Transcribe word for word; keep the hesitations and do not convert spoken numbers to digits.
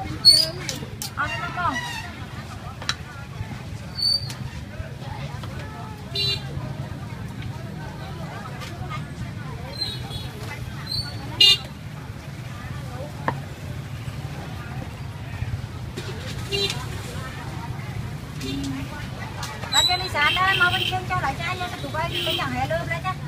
Ăn không con? Ra cho đi sàn đó, mau bên trên cho lại cho anh cho tụi bay đi bây giờ hè lương ra chứ.